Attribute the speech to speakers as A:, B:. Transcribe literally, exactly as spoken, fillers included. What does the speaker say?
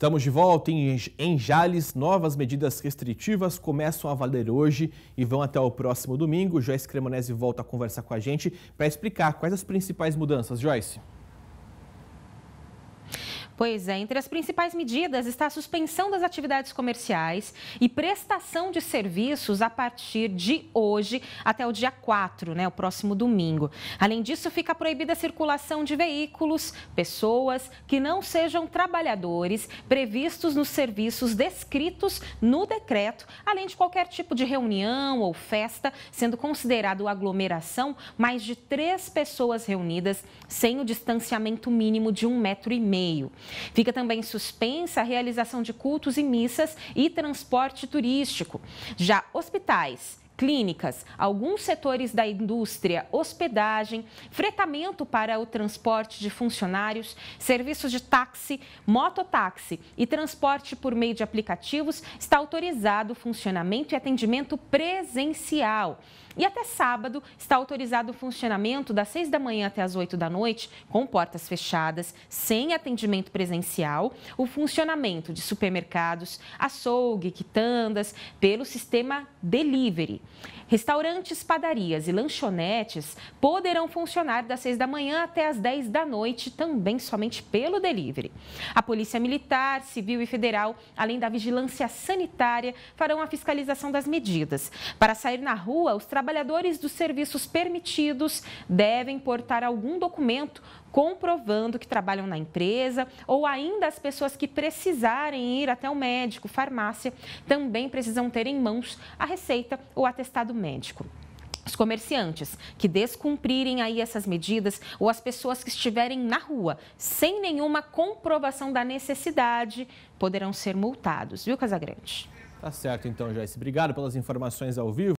A: Estamos de volta em, em Jales. Novas medidas restritivas começam a valer hoje e vão até o próximo domingo. Joyce Cremonese volta a conversar com a gente para explicar quais as principais mudanças. Joyce.
B: Pois é, entre as principais medidas está a suspensão das atividades comerciais e prestação de serviços a partir de hoje até o dia quatro, né, o próximo domingo. Além disso, fica proibida a circulação de veículos, pessoas que não sejam trabalhadores previstos nos serviços descritos no decreto, além de qualquer tipo de reunião ou festa, sendo considerado aglomeração mais de três pessoas reunidas sem o distanciamento mínimo de um metro e meio. Fica também suspensa a realização de cultos e missas e transporte turístico. Já hospitais, clínicas, alguns setores da indústria, hospedagem, fretamento para o transporte de funcionários, serviços de táxi, mototáxi e transporte por meio de aplicativos, está autorizado o funcionamento e atendimento presencial. E até sábado está autorizado o funcionamento das seis da manhã até as oito da noite, com portas fechadas, sem atendimento presencial, o funcionamento de supermercados, açougue, quitandas, pelo sistema delivery. Restaurantes, padarias e lanchonetes poderão funcionar das seis da manhã até as dez da noite, também somente pelo delivery. A Polícia Militar, Civil e Federal, além da vigilância sanitária, farão a fiscalização das medidas. Para sair na rua, os trabalhadores dos serviços permitidos devem portar algum documento comprovando que trabalham na empresa, ou ainda as pessoas que precisarem ir até o médico, farmácia, também precisam ter em mãos a receita ou atestado médico. Os comerciantes que descumprirem aí essas medidas ou as pessoas que estiverem na rua sem nenhuma comprovação da necessidade poderão ser multados, viu, Casagrande?
A: Tá certo então, Joyce. Obrigado pelas informações ao vivo.